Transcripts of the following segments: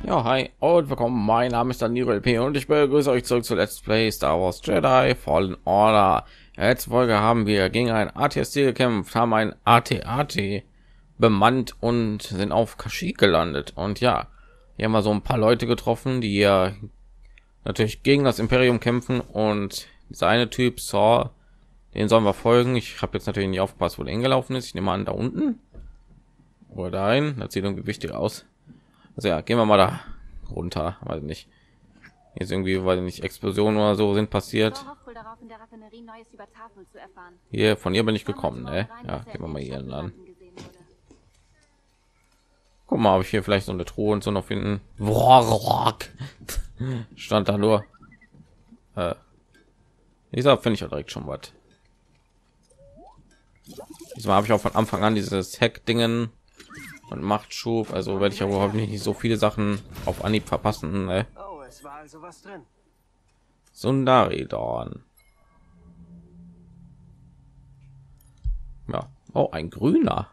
Ja, hi und willkommen. Mein Name ist Danilo LP und ich begrüße euch zurück zu Let's Play Star Wars Jedi Fallen Order. In der letzten Folge haben wir gegen ein AT-ST gekämpft, haben ein AT-AT bemannt und sind auf Kashyyyk gelandet. Und ja, hier haben wir so ein paar Leute getroffen, die ja natürlich gegen das Imperium kämpfen. Und dieser eine Typ, Saw, den sollen wir folgen. Ich habe jetzt natürlich nicht aufgepasst, wo der hingelaufen ist. Ich nehme an, da unten oder dahin. Das sieht irgendwie wichtig aus. Also ja, gehen wir mal da runter, weiß nicht. Jetzt irgendwie, weil nicht Explosionen oder so sind passiert. Hier von hier bin ich gekommen, ne? Ja, gehen wir mal hier lang. Guck mal, ob ich hier vielleicht so eine Truhe und so noch finden. Stand da nur. Ich sag, finde ich ja direkt schon was. Diesmal habe ich auch von Anfang an dieses Hack-Dingen und Machtschub, also werde ich aber überhaupt nicht so viele Sachen auf Anhieb verpassen. Ne? Oh, es war also was drin. Sundari Dorn. Ja, oh, ein grüner.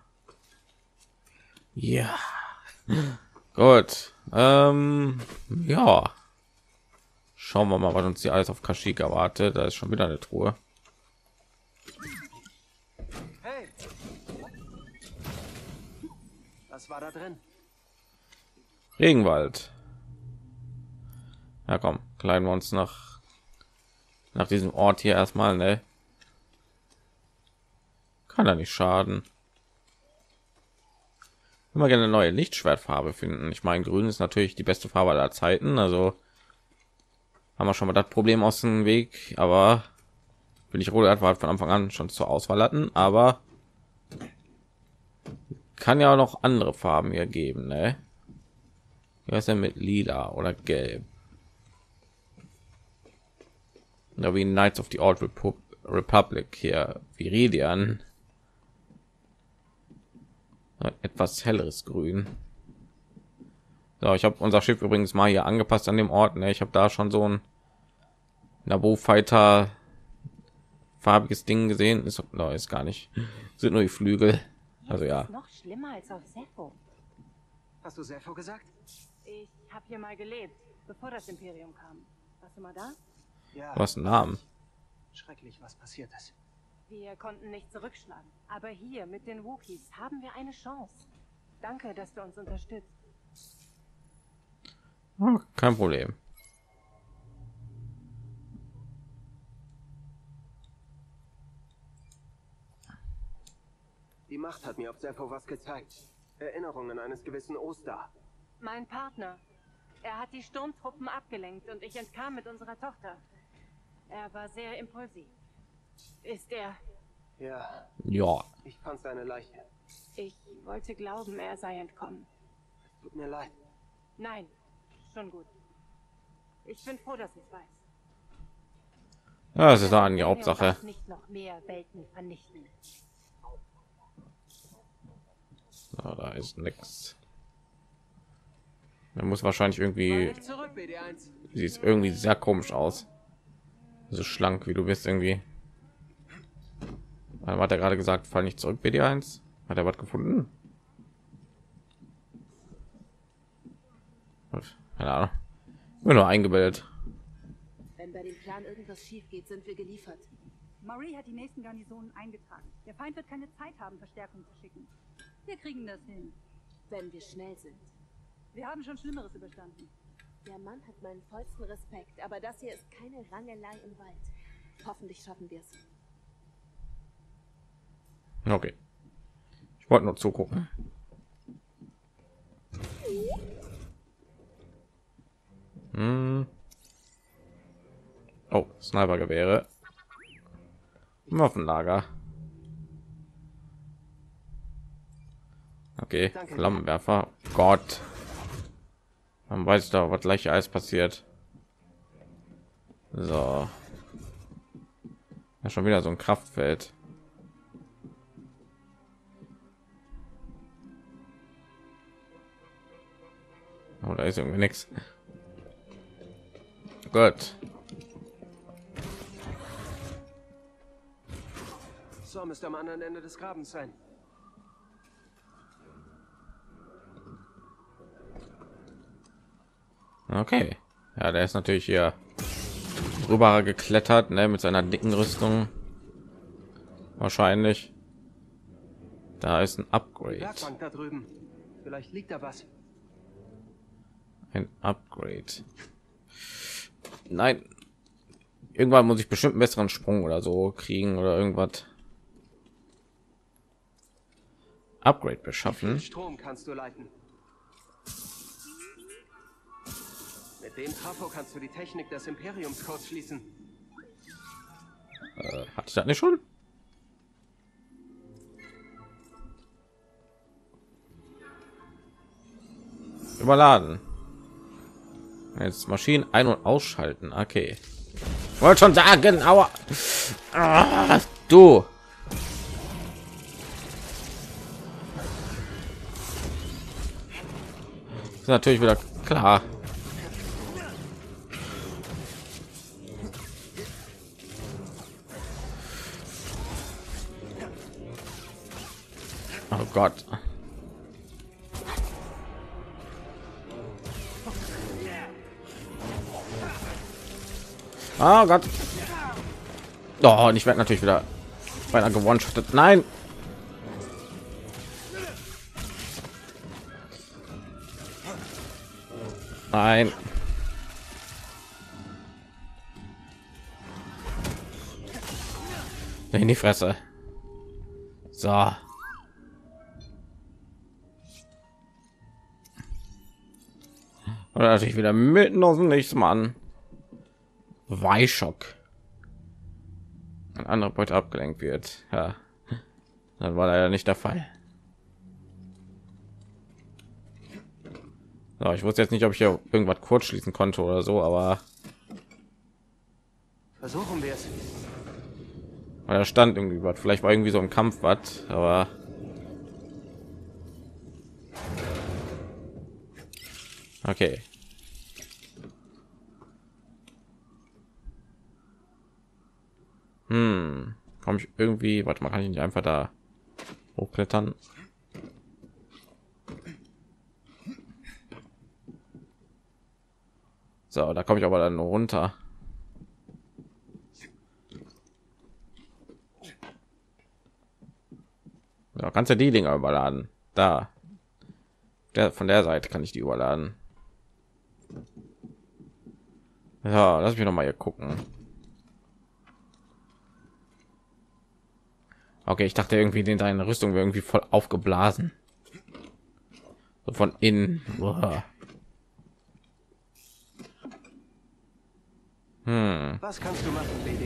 Ja, gut. Ja, schauen wir mal, was uns hier alles auf Kashyyyk erwartet. Da ist schon wieder eine Truhe. Hey, was war da drin? Regenwald. Ja, komm, kleiden wir uns nach diesem Ort hier erstmal, ne? Kann er nicht schaden. Immer gerne eine neue Lichtschwertfarbe finden. Ich meine, grün ist natürlich die beste Farbe aller Zeiten, also haben wir schon mal das Problem aus dem Weg, aber bin ich rot war von Anfang an schon zur Auswahl hatten, aber kann ja auch noch andere Farben hier geben, ne? Wie ist denn mit lila oder gelb? Ja, wie Knights of the Old Republic hier, Viridian. Etwas helleres Grün. So, ich habe unser Schiff übrigens mal hier angepasst an dem Ort. Ne? Ich habe da schon so ein Naboo Fighter farbiges Ding gesehen. Ist gar nicht. Sind nur die Flügel. Also ja. Noch schlimmer als auf Sepho. Hast du Sepho gesagt? Ich habe hier mal gelebt, bevor das Imperium kam. Warst du mal da? Ja. Was ein Namen. Schrecklich, was passiert ist. Wir konnten nicht zurückschlagen. Aber hier mit den Wookiees haben wir eine Chance. Danke, dass du uns unterstützt. Oh, kein Problem. Die Macht hat mir auf Sepho was gezeigt. Erinnerungen eines gewissen Oster. Mein Partner. Er hat die Sturmtruppen abgelenkt und ich entkam mit unserer Tochter. Er war sehr impulsiv. Ist er... Ja, Ja. ich fand seine Leiche. Ich wollte glauben, er sei entkommen. Es tut mir leid. Nein, schon gut. Ich bin froh, dass ich weiß. Ja, das ist Das eine Imperium Hauptsache. darf nicht noch mehr Welten vernichten. So, da ist nichts. Er muss wahrscheinlich irgendwie. Nicht zurück, BD1. Sieht irgendwie sehr komisch aus. So schlank wie du bist irgendwie. Hat er gerade gesagt, fall nicht zurück, BD1? Hat er was gefunden? Keine Ahnung. Ich bin nur eingebildet. Wenn bei dem Plan irgendwas schief geht, sind wir geliefert. Marie hat die nächsten Garnisonen eingetragen. Der Feind wird keine Zeit haben, Verstärkung zu schicken. Wir kriegen das hin. Wenn wir schnell sind. Wir haben schon Schlimmeres überstanden. Der Mann hat meinen vollsten Respekt, aber das hier ist keine Rangelei im Wald. Hoffentlich schaffen wir es. Okay. Ich wollte nur zugucken. Oh, Snipergewehre. Waffenlager. Okay, Danke. Flammenwerfer. Gott. Man weiß da, was gleich alles passiert. So. Ja, schon wieder so ein Kraftfeld. Oh, da ist irgendwie nichts. Gut. So müsste am anderen Ende des Grabens sein. Okay, ja, der ist natürlich hier rüber geklettert, ne, mit seiner dicken Rüstung. Wahrscheinlich. Da ist ein Upgrade. Werkbank da drüben. Vielleicht liegt da was. Ein Upgrade. Nein. Irgendwann muss ich bestimmt einen besseren Sprung oder so kriegen oder irgendwas. Upgrade Wie beschaffen. viel Strom kannst du leiten? Mit dem Trafo kannst du die Technik des Imperiumscodes schließen. Hatte ich das nicht schon? Überladen. Jetzt Maschinen ein- und ausschalten. Okay. Ich wollte schon sagen, aber du. Ist natürlich wieder klar. Oh Gott. Oh Gott. Oh, und ich werde natürlich wieder beinahe gewone-shottet. Nein. Nein. In die Fresse. So. Oder natürlich wieder mitten aus dem Nichts, Mann. Weihschock. Ein anderer Beute abgelenkt wird. Ja. Dann war leider nicht der Fall. So, ich wusste jetzt nicht, ob ich hier irgendwas kurz schließen konnte oder so, aber Versuchen wir es. da stand irgendwie was. Vielleicht war irgendwie so im Kampf was, aber okay. Komme ich irgendwie, warte mal, kann ich nicht einfach da hochklettern? So, da komme ich aber dann nur runter. Ja, kannst du die Dinger überladen? Da. Von der Seite kann ich die überladen. Ja, lass mich noch mal hier gucken. Okay, ich dachte irgendwie, deine Rüstung wäre irgendwie voll aufgeblasen. So von innen. Boah. Was kannst du machen, BD?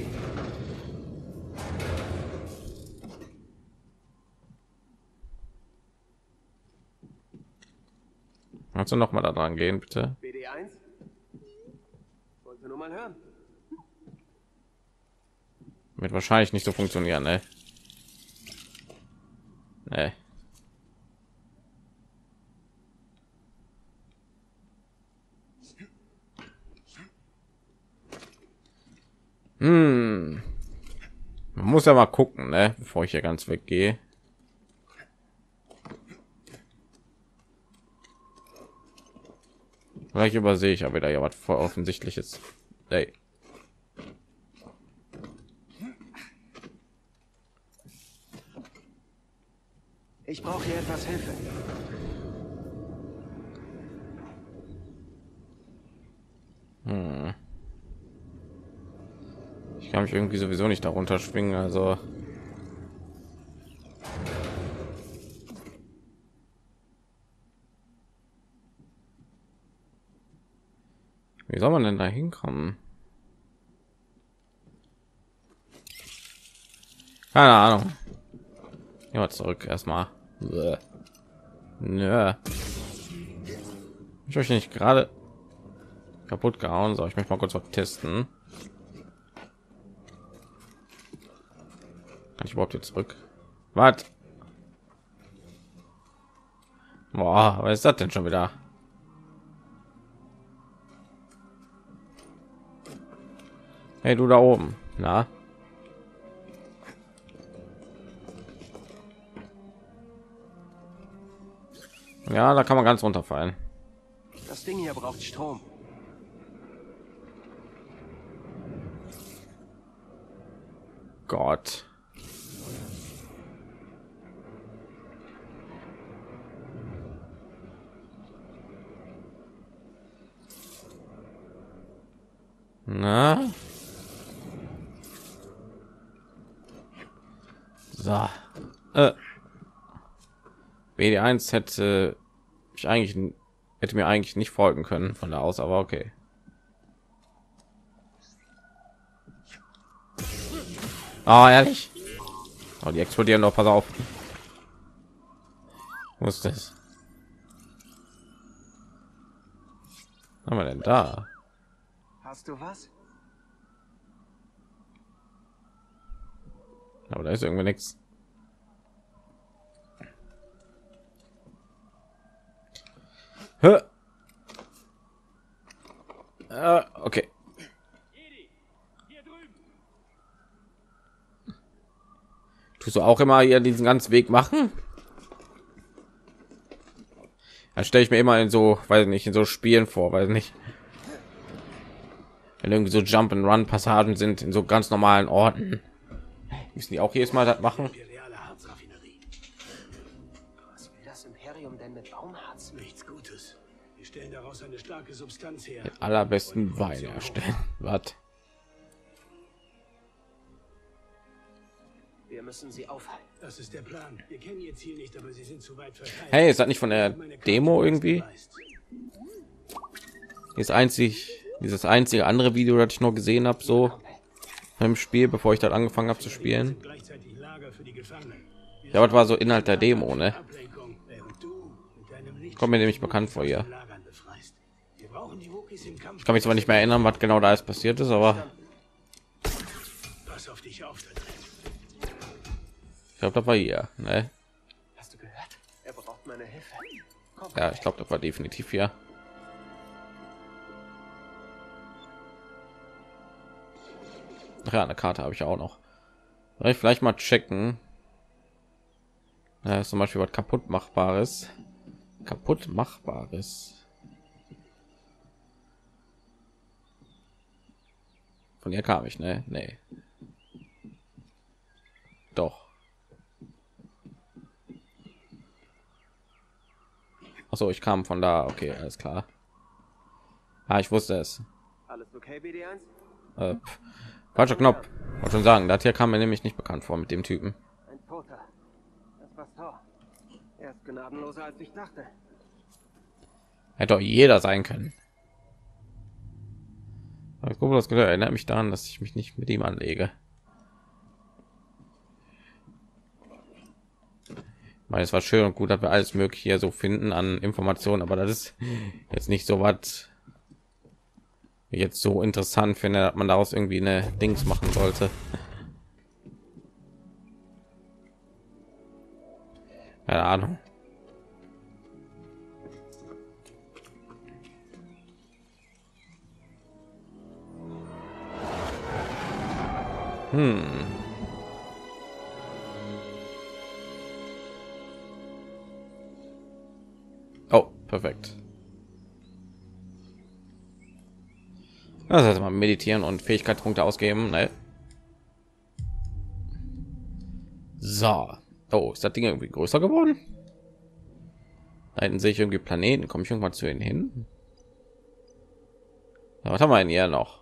Kannst du noch mal da dran gehen, bitte? BD1? Wollte nur mal hören. Wird wahrscheinlich nicht so funktionieren, ne? Nee. Man muss ja mal gucken, ne? Bevor ich hier ganz weggehe. Vielleicht übersehe ich ja wieder ja was voll offensichtliches. Hey. Ich brauche hier etwas Hilfe. Ich kann mich irgendwie sowieso nicht darunter schwingen, also wie soll man denn da hinkommen? Keine Ahnung. Ja, zurück erstmal. Nö. Ich euch nicht gerade kaputt gehauen, soll ich mich mal kurz was testen? Kann ich überhaupt jetzt zurück? Was? Boah, was ist das denn schon wieder? Hey, du da oben, na? Ja, da kann man ganz runterfallen. Das Ding hier braucht Strom. Gott. Na? So. BD1 hätte mir eigentlich nicht folgen können von da aus, aber okay. Ah, ehrlich? Oh, die explodieren doch, pass auf. Wo ist das? Was haben wir denn da? Hast du was? Aber da ist irgendwie nichts. Okay. Tust du auch immer hier diesen ganzen Weg machen? Da stelle ich mir immer in so, weiß nicht, in so Spielen vor, weiß nicht. Wenn irgendwie so Jump and Run Passagen sind in so ganz normalen Orten, müssen die auch jedes Mal das machen. Was will das Imperium denn mit Baumharz? Nichts Gutes. Wir stellen daraus eine starke Substanz her. Den allerbesten Wein erstellen. Was? Wir müssen sie aufhalten. Das ist der Plan. Wir kennen ihr Ziel nicht, aber sie sind zu weit verteilt. Hey, ist das nicht von der Demo irgendwie? Dieses einzige andere Video, das ich noch gesehen habe, so im Spiel, bevor ich das angefangen habe zu spielen. Ja, was war so Inhalt der Demo, ne? Kommt mir nämlich bekannt vor hier. Ich kann mich zwar nicht mehr erinnern, was genau da ist passiert ist, aber Pass auf dich auf. ich glaube, das war hier, ne? Hast du gehört? Er braucht meine Hilfe. Komm, Ja, ich glaube, das war definitiv hier. Ach ja, eine Karte habe ich auch noch. Soll ich vielleicht mal checken? Ja, ist zum Beispiel was kaputt machbares. Kaputt machbares. Von hier kam ich, ne? Nee. Doch. Ach so, ich kam von da. Okay, alles klar. Ah, ich wusste es. alles okay, BD1? Falscher Knopf. Wollte schon sagen, das hier kam mir nämlich nicht bekannt vor mit dem Typen. Ein Toter. Das war Thor. Er ist gnadenloser als ich dachte. Hätte doch jeder sein können. Aber ich glaube, das erinnert mich daran, dass ich mich nicht mit ihm anlege. Ich meine, es war schön und gut, dass wir alles mögliche hier so finden an Informationen, aber das ist jetzt nicht so was jetzt so interessant finde, dass man daraus irgendwie eine Dings machen sollte. Keine Ahnung. Oh, perfekt. Das heißt mal meditieren und Fähigkeitspunkte ausgeben, ne? So. Oh, ist das Ding irgendwie größer geworden? Da hinten sehe ich irgendwie Planeten. Komme ich irgendwann zu ihnen hin? Ja, was haben wir denn hier noch?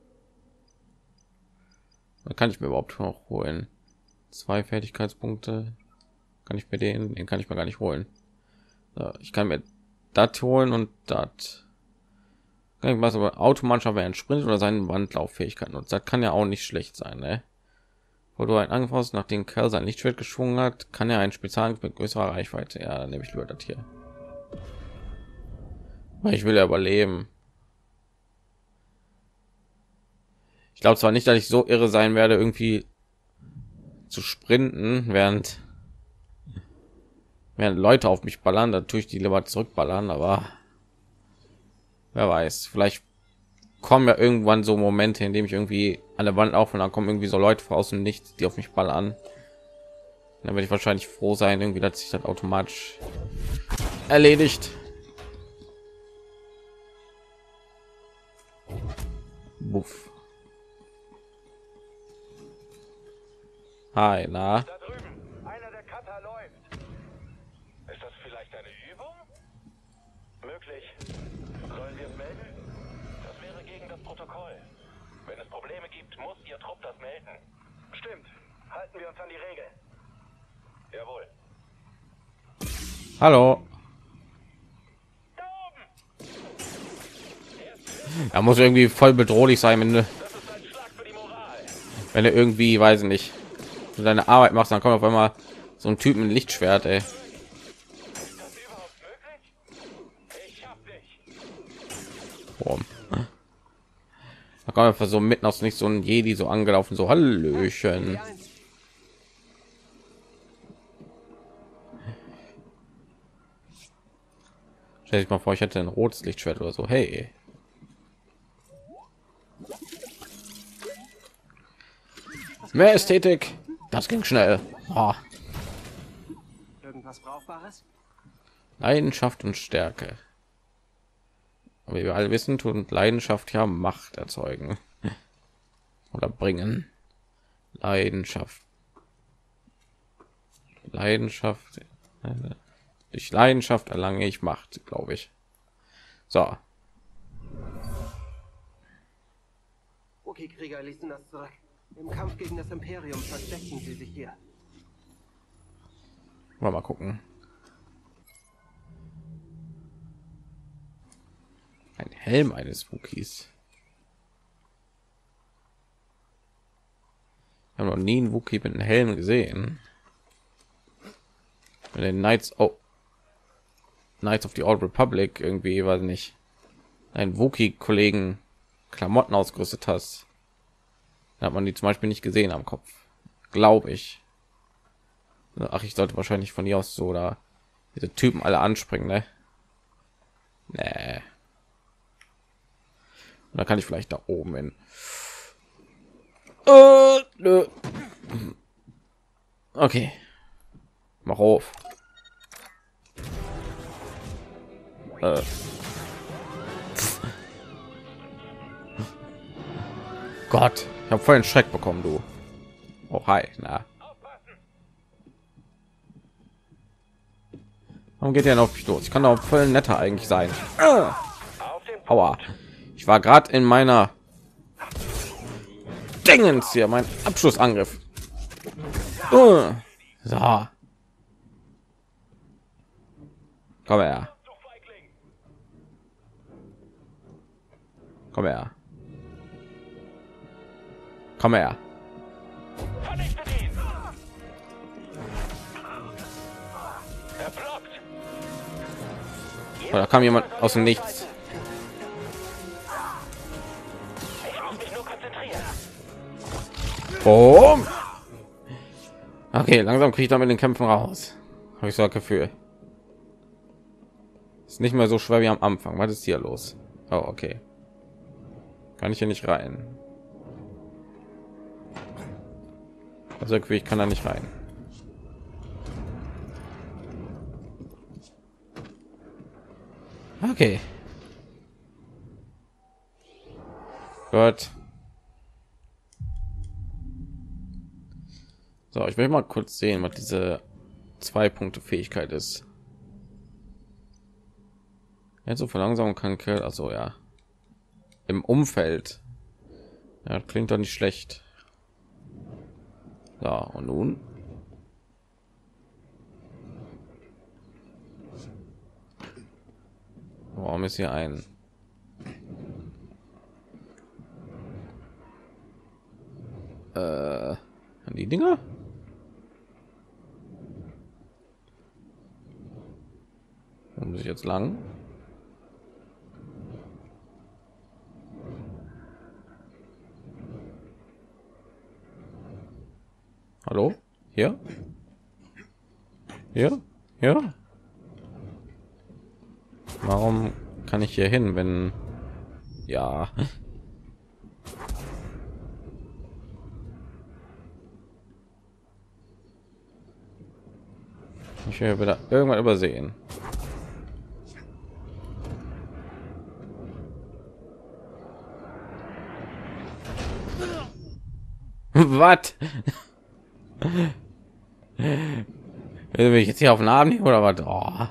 Da kann ich mir überhaupt noch holen. 2 Fertigkeitspunkte. Kann ich mir den kann ich mir gar nicht holen. So, ich kann mir das holen und das. Was aber automatisch während Sprint oder seinen Wandlauffähigkeiten nutzt. Das kann ja auch nicht schlecht sein, ne? Wo du einen Angriff hast, nachdem Kerl sein Lichtschwert geschwungen hat, kann er einen Spezialangriff mit größerer Reichweite. Ja, dann nehme ich lieber das hier. Weil ich will ja überleben. Ich glaube zwar nicht, dass ich so irre sein werde, irgendwie zu sprinten, während Leute auf mich ballern, da tue ich die lieber zurückballern, aber wer weiß, vielleicht kommen ja irgendwann so Momente, in dem ich irgendwie an der Wand laufe und dann kommen irgendwie so Leute von außen nicht, die auf mich ballern. Dann werde ich wahrscheinlich froh sein, irgendwie, dass sich das automatisch erledigt. Buff. Hi, na? Da drüben, einer der Cutter läuft. Ist das vielleicht eine Übung? Möglich. Sollen wir es melden? Das wäre gegen das Protokoll. Wenn es Probleme gibt, muss Ihr Trupp das melden. Stimmt. Halten wir uns an die Regeln. Jawohl. Hallo. Er muss irgendwie voll bedrohlich sein, wenn er irgendwie, weiß ich nicht, seine Arbeit macht, dann kommt auf einmal so ein Typ mit einem Lichtschwert, ey. Boah. Da kommt einfach so mitten aus nicht so ein Jedi so angelaufen, so Hallöchen. Stell dich mal vor, ich hätte ein rotes Lichtschwert oder so. Hey. Mehr Ästhetik. Das ging schnell. Oh. Irgendwas Brauchbares? Leidenschaft und Stärke. Aber wie wir alle wissen, tut Leidenschaft ja Macht erzeugen oder bringen. Leidenschaft. Leidenschaft. Durch Leidenschaft erlange ich Macht, glaube ich. So. Okay, Krieger ließen das zurück. Im Kampf gegen das Imperium versteckten sie sich hier. Mal gucken. Ein Helm eines Wookies. Ich habe noch nie einen Wookie mit einem Helm gesehen. Mit den Knights of the Old Republic irgendwie, weiß nicht, ein Wookie-Kollegen Klamotten ausgerüstet hast, da hat man die zum Beispiel nicht gesehen am Kopf, glaube ich. Ach, ich sollte wahrscheinlich von hier aus so da diese Typen alle anspringen, ne? Nee. Und da kann ich vielleicht da oben hin. Nö. Okay. Mach auf. Gott, ich habe voll einen Schreck bekommen, du. Oh, hi, na. Warum geht der auf mich los? Ich kann doch voll netter eigentlich sein. Aua. Ich war gerade in meiner Dingens hier, mein Abschlussangriff. So. Komm her. Komm her. Komm her. Oh, da kam jemand aus dem Nichts. Oh. Okay, langsam kriege ich da mit den Kämpfen raus. Habe ich so ein Gefühl. Ist nicht mehr so schwer wie am Anfang. Was ist hier los? Oh, okay. Kann ich hier nicht rein. Also ich kann da nicht rein. Okay. Gut. So, ich will mal kurz sehen, was diese 2-Punkte-Fähigkeit ist. Jetzt so verlangsamen kann, also ja, im Umfeld. Ja, klingt doch nicht schlecht. So, und nun? Warum ist hier ein die Dinger? Wo muss ich jetzt lang? Hallo? Hier? Hier? Ja? Warum kann ich hier hin, wenn ja? Ich will wieder irgendwann übersehen. Was? Will ich jetzt hier auf den Arm nehmen oder was? Oh.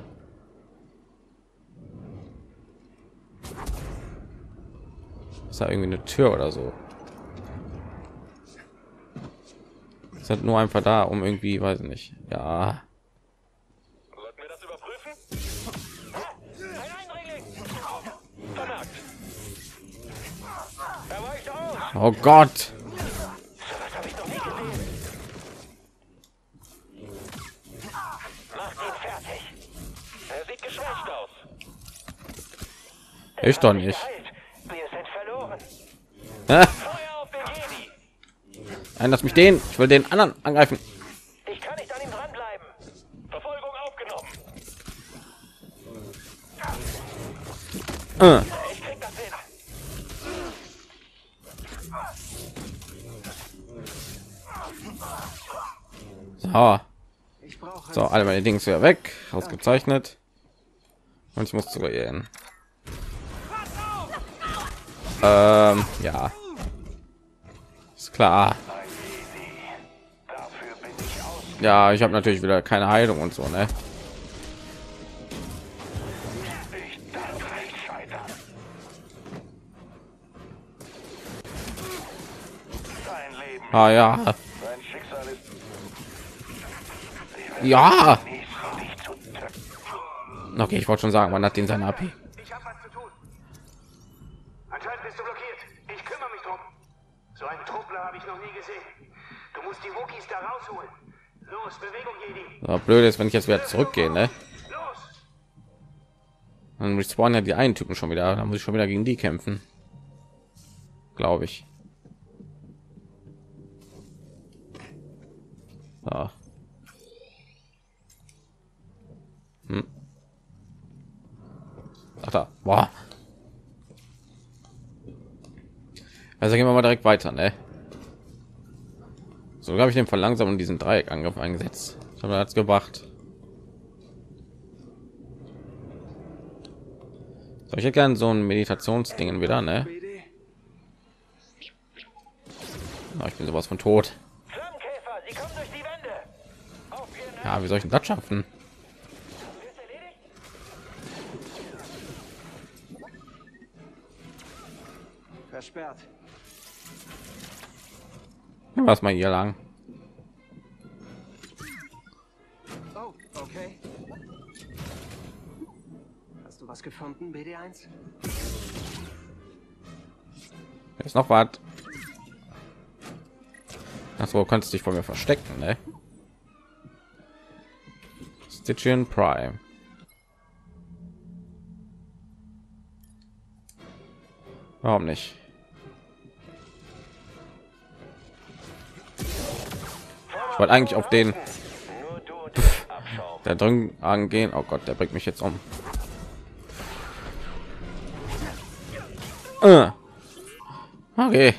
Ist da irgendwie eine Tür oder so? Ist halt nur einfach da, um irgendwie, weiß ich nicht. Ja. Sollten wir das überprüfen? Ein Eindringling! Vermerkt! Er weicht aus! Oh Gott. Das habe ich noch nie gesehen. Macht ihn fertig. Er sieht geschwächt aus. Ich doch nicht. Geheilt. Wir sind verloren. Ah, Feuer auf den Jedi! nein, lass mich den. Ich will den anderen angreifen. Ich kann nicht an ihm dranbleiben. Verfolgung aufgenommen. Ich krieg das hin. So, Ich brauche so alle meine Dings wieder weg. Ausgezeichnet. Und ich muss sogar hier hin. Ja. Ist klar. Dafür bin ich aus. Ja, ich habe natürlich wieder keine Heilung und so, ne? Ich darf nicht scheitern. Sein Leben, Ah ja. sein Schicksal ist Ja. nicht für dich zu töten. Okay, ich wollte schon sagen, man hat den seine AP. Ich habe was zu tun. Anscheinend bist du blockiert. Ich kümmere mich drum. So einen Truppler habe ich noch nie gesehen. Du musst die Wookies da rausholen. Los, Bewegung, Jedi. So, blöd ist, wenn ich jetzt wieder zurückgehe, ne? Los! Dann respawnen ja die einen Typen schon wieder. Da muss ich schon wieder gegen die kämpfen. Glaube ich. So. Ach da. Boah. Also gehen wir mal direkt weiter, ne? So habe ich den Verlangsamung diesen Dreieckangriff eingesetzt. Ich habe das gebracht. So, ich hätte gerne so ein Meditationsdingen wieder, ne? Oh, ich bin sowas von tot. Flammenkäfer, sie kommen durch die Wände. Auf ihren Ja, wie soll ich denn das schaffen? Ist erledigt? versperrt. Was mal hier lang. Oh, okay. Hast du was gefunden, BD1? Ist noch was. Achso, kannst dich vor mir verstecken, ne? Stygian Prime. Warum nicht? Ich wollte eigentlich auf den Nur du und ich Abschaum. da drin angehen. Oh Gott, der bringt mich jetzt um. Okay.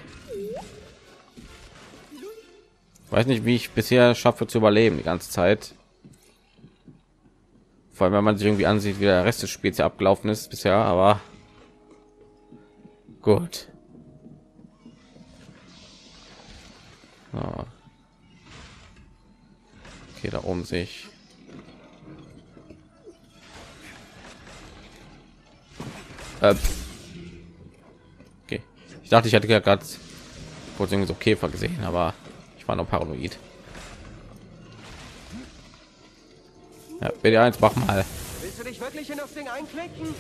Weiß nicht, wie ich bisher schaffe zu überleben die ganze Zeit. Vor allem, wenn man sich irgendwie ansieht, wie der Rest des Spiels ja abgelaufen ist bisher, aber gut. So. Okay, da oben sehe ich. Okay, ich dachte, ich hatte ja gerade kurz irgendwie so Käfer gesehen, aber ich war noch paranoid. Ja, BD1, mach mal. Willst du dich wirklich in das Ding einklicken?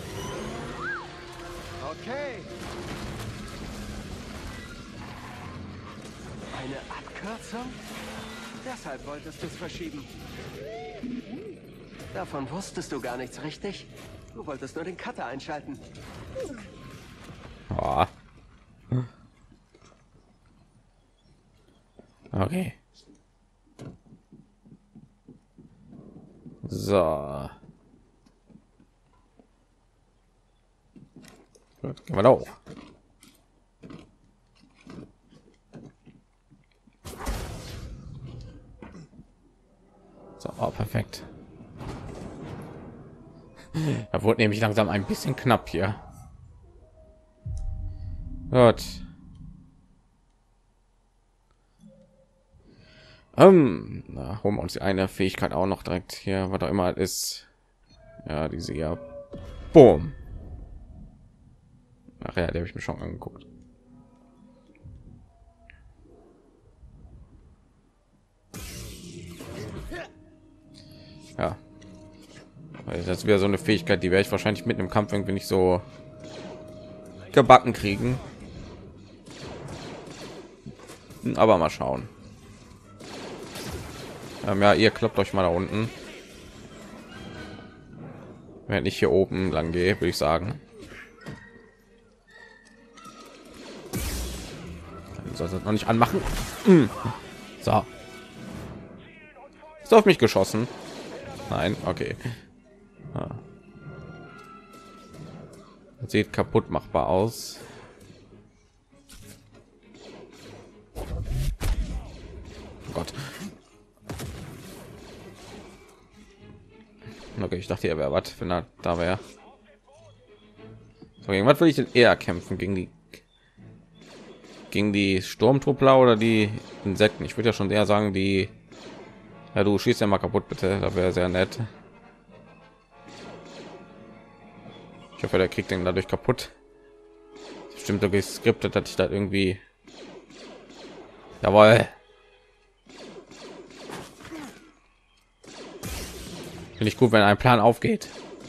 Okay. Eine Abkürzung? Deshalb wolltest du es verschieben. Davon wusstest du gar nichts, richtig? Du wolltest nur den Cutter einschalten. Oh. Okay. So. Gut, gehen wir da hoch. So, oh, perfekt. Da wurde nämlich langsam ein bisschen knapp hier. Gut. Na, holen wir uns die eine Fähigkeit auch noch direkt hier, was auch immer es ist. Ja, diese ja. Boom. Ach ja, der habe ich mir schon angeguckt. Ja. Das ist wieder so eine Fähigkeit, die werde ich wahrscheinlich mitten im Kampf irgendwie nicht so gebacken kriegen. Aber mal schauen. Ja, ihr klappt euch mal da unten. Wenn ich hier oben lang gehe, würde ich sagen. Soll das noch nicht anmachen? So. Ist auf mich geschossen. Nein, okay. Das sieht kaputt machbar aus. Oh Gott. Okay, ich dachte, er wäre was, wenn er da wäre. So, gegen was will ich denn eher kämpfen? Gegen die Sturmtruppler oder die Insekten? Ich würde ja schon eher sagen, die... Ja, du schießt ja mal kaputt, bitte. Das wäre sehr nett. Ich hoffe, der kriegt den dadurch kaputt. Stimmt, so geskriptet, dass ich da irgendwie... Jawohl. Finde ich gut, wenn ein Plan aufgeht.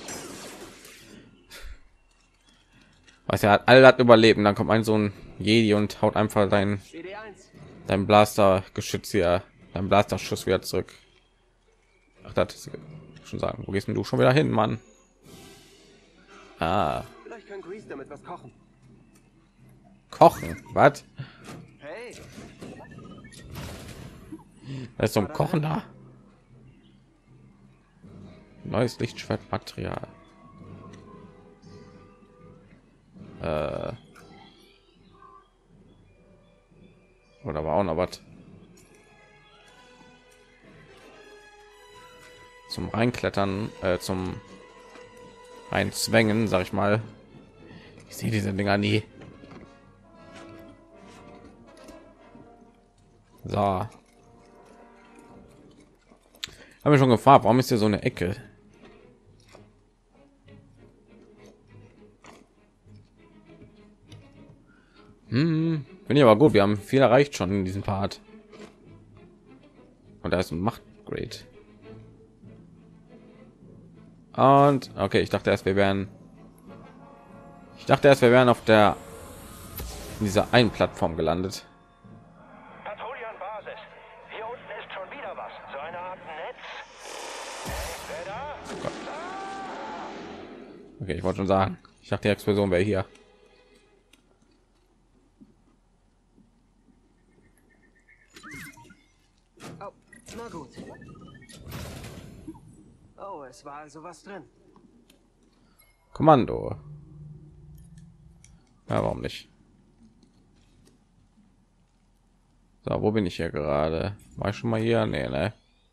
Was er hat, alle hat überlebt. Dann kommt ein so ein Jedi und haut einfach dein Blaster Geschütz hier, dein Blaster Schuss wieder zurück. Ach, das ist schon sagen. Wo gehst denn du schon wieder hin, Mann? Ah. Vielleicht kann Grease damit was kochen. Kochen? Was? Hey, Da ist so ein Kochen da. Neues Lichtschwertmaterial. Oder war auch noch was zum Reinklettern, zum Reinzwängen, sag ich mal. Ich sehe diese Dinger nie. So. Haben wir schon gefragt, warum ist hier so eine Ecke? Bin ich aber gut, wir haben viel erreicht schon in diesem Part. Und da ist ein Machtgrade. Und okay, ich dachte erst, wir wären auf der in dieser einen Plattform gelandet. Patrouille an Basis. Hier unten ist schon wieder was. So eine Art Netz. Wer da? Okay, ich wollte schon sagen, ich dachte, die Explosion wäre hier. oh, na gut. Oh, es war also was drin. Kommando. Ja, warum nicht? So, wo bin ich hier gerade? War ich schon mal hier? Nee, ne?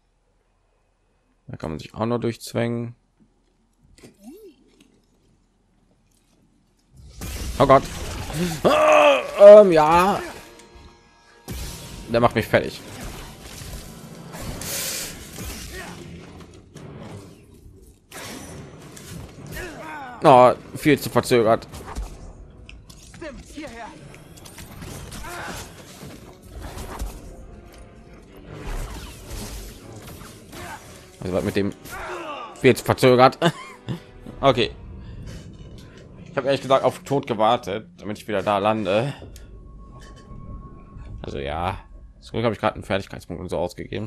Da kann man sich auch noch durchzwängen. Oh Gott. Ja. Der macht mich fertig. Oh, viel zu verzögert. Stimmt, hierher. Also was mit dem viel zu verzögert. Okay. Ich habe ehrlich gesagt auf Tod gewartet, damit ich wieder da lande. Also ja, zum Glück habe ich gerade einen Fertigkeitspunkt und so ausgegeben.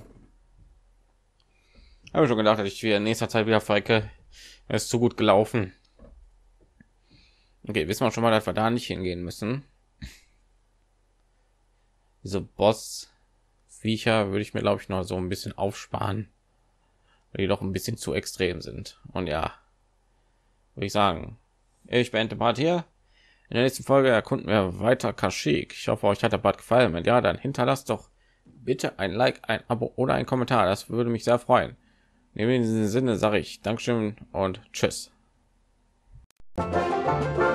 Habe schon gedacht, dass ich wieder in nächster Zeit wieder verrecke. Es ist zu gut gelaufen. Okay, wissen wir schon mal, dass wir da nicht hingehen müssen. Diese Boss-Viecher würde ich mir, glaube ich, noch so ein bisschen aufsparen, weil die doch ein bisschen zu extrem sind. Und ja, würde ich sagen, ich beende Part hier. In der nächsten Folge erkunden wir weiter Kashyyyk. Ich hoffe, euch hat der Part gefallen. Wenn ja, dann hinterlasst doch bitte ein Like, ein Abo oder ein Kommentar. Das würde mich sehr freuen. In diesem Sinne sage ich Dankeschön und Tschüss.